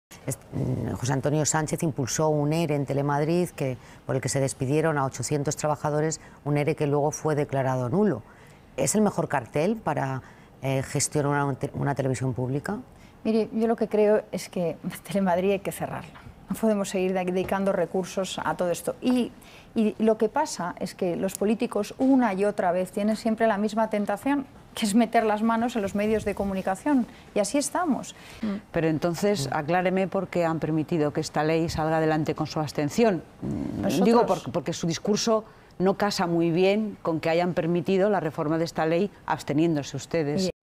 José Antonio Sánchez impulsó un ERE en Telemadrid por el que se despidieron a 800 trabajadores, un ERE que luego fue declarado nulo. ¿Es el mejor cartel para gestionar una televisión pública? Mire, yo lo que creo es que Telemadrid hay que cerrarla. No podemos seguir dedicando recursos a todo esto. Y lo que pasa es que los políticos una y otra vez tienen siempre la misma tentación, que es meter las manos en los medios de comunicación. Y así estamos. Pero entonces, acláreme por qué han permitido que esta ley salga adelante con su abstención. Digo porque su discurso no casa muy bien con que hayan permitido la reforma de esta ley absteniéndose ustedes.